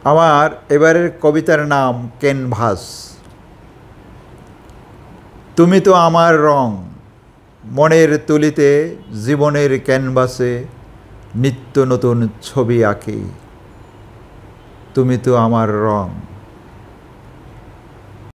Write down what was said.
আমার এবারের কবিতার নাম ক্যানভাস। তুমি তো আমার রং, মনের তুলিতে জীবনের ক্যানভাসে নিত্য নতুন ছবি আঁকি। তুমি তো আমার রং।